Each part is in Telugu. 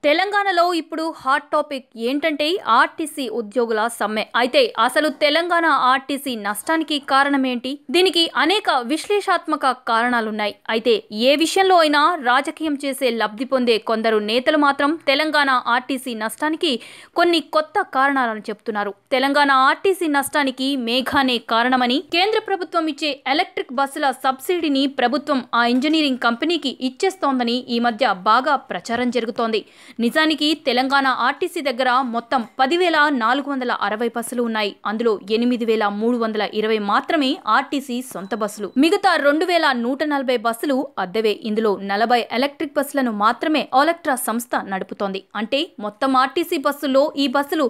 తెలంగాణలో ఇప్పుడు హాట్ టాపిక్ ఏంటంటే ఆర్టీసీ ఉద్యోగుల సమ్మె. అయితే అసలు తెలంగాణ ఆర్టీసీ నష్టానికి కారణం ఏంటి? దీనికి అనేక విశ్లేషణాత్మక కారణాలున్నాయి. అయితే ఏ విషయంలో అయినా రాజకీయం చేసే లబ్ధి పొందే కొందరు నేతలు మాత్రం తెలంగాణ ఆర్టీసీ నష్టానికి కొన్ని కొత్త కారణాలను చెప్తున్నారు. తెలంగాణ ఆర్టీసీ నష్టానికి మేఘానే కారణమని, కేంద్ర ప్రభుత్వం ఇచ్చే ఎలక్ట్రిక్ బస్సుల సబ్సిడీని ప్రభుత్వం ఆ ఇంజనీరింగ్ కంపెనీకి ఇచ్చేస్తోందని ఈ మధ్య బాగా ప్రచారం జరుగుతోంది. నిజానికి తెలంగాణ ఆర్టీసీ దగ్గర మొత్తం 10,460 బస్సులు ఉన్నాయి. అందులో 8,320 మాత్రమే ఆర్టీసీ సొంత బస్సులు. మిగతా 2,140 బస్సులు అద్దెవే. ఇందులో 40 ఎలక్ట్రిక్ బస్సులను మాత్రమే ఓలెక్ట్రా సంస్థ నడుపుతోంది. అంటే మొత్తం ఆర్టీసీ బస్సుల్లో ఈ బస్సులు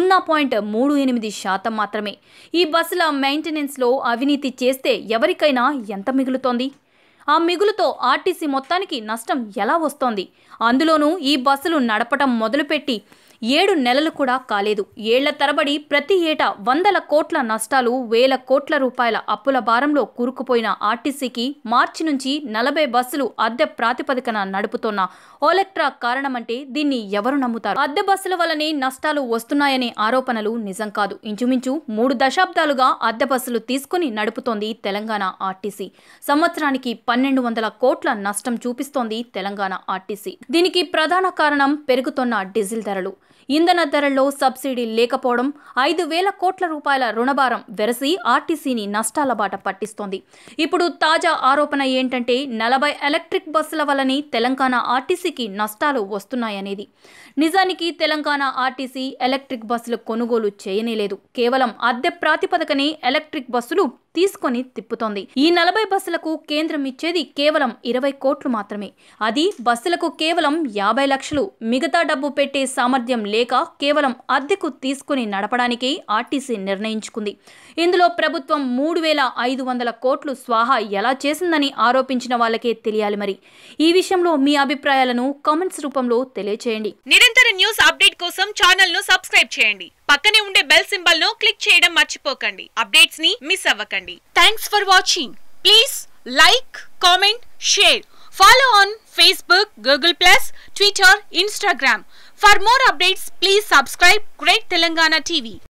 0.38% మాత్రమే. ఈ బస్సుల మెయింటెనెన్స్ లో అవినీతి చేస్తే ఎవరికైనా ఎంత మిగులుతోంది? ఆ మిగులుతో ఆర్టీసీ మొత్తానికి నష్టం ఎలా వస్తోంది? అందులోనూ ఈ బస్సులు నడపటం మొదలుపెట్టి 7 నెలలు కూడా కాలేదు. ఏళ్ల తరబడి ప్రతి ఏటా 100 కోట్ల నష్టాలు, 1000 కోట్ల రూపాయల అప్పుల భారంలో కూరుకుపోయిన ఆర్టీసీకి మార్చి నుంచి 40 బస్సులు అద్దె ప్రాతిపదికన నడుపుతోన్న ఓలెక్ట్రా కారణమంటే దీన్ని ఎవరు నమ్ముతారు? అద్దె బస్సుల వల్లనే నష్టాలు వస్తున్నాయనే ఆరోపణలు నిజం కాదు. ఇంచుమించు 3 దశాబ్దాలుగా అద్దె బస్సులు తీసుకుని నడుపుతోంది తెలంగాణ ఆర్టీసీ. సంవత్సరానికి 1,200 కోట్ల నష్టం చూపిస్తోంది తెలంగాణ ఆర్టీసీ. దీనికి ప్రధాన కారణం పెరుగుతున్న డీజిల్ ధరలు. ఇంధన ధరల్లో సబ్సిడీ లేకపోవడం, 5,000 కోట్ల రూపాయల రుణభారం వెరసి ఆర్టీసీని నష్టాల బాట పట్టిస్తోంది. ఇప్పుడు తాజా ఆరోపణ ఏంటంటే 40 ఎలక్ట్రిక్ బస్సుల వల్లనే తెలంగాణ ఆర్టీసీకి నష్టాలు వస్తున్నాయనేది. నిజానికి తెలంగాణ ఆర్టీసీ ఎలక్ట్రిక్ బస్సులు కొనుగోలు చేయనేలేదు. కేవలం అద్దె ప్రాతిపదికనే ఎలక్ట్రిక్ బస్సులు తీసుకొని తిప్పుతోంది. ఈ 40 బస్సులకు కేంద్రం ఇచ్చేది కేవలం 20 కోట్లు మాత్రమే. అది బస్సులకు కేవలం 50 లక్షలు. మిగతా డబ్బు పెట్టే సామర్థ్యం లేక కేవలం అద్దెకు తీసుకుని నడపడానికే ఆర్టీసీ నిర్ణయించుకుంది. ఇందులో ప్రభుత్వం 3,500 కోట్లు స్వాహా ఎలా చేసిందని ఆరోపించిన వాళ్ళకే తెలియాలి. మరి ఈ విషయంలో మీ అభిప్రాయాలను కామెంట్స్ రూపంలో తెలియచేయండి. నిరంతర న్యూస్ అప్డేట్ కోసం ఛానల్ ను సబ్స్క్రైబ్ చేయండి. పక్కనే ఉండే బెల్ సింబల్ ను క్లిక్ చేయడం మర్చిపోకండి. అప్డేట్స్ ని మిస్ అవ్వకండి. Thanks for watching. Please like, comment, share. Follow on Facebook, Google+, Twitter, Instagram. For more updates, please subscribe Great Telangana TV.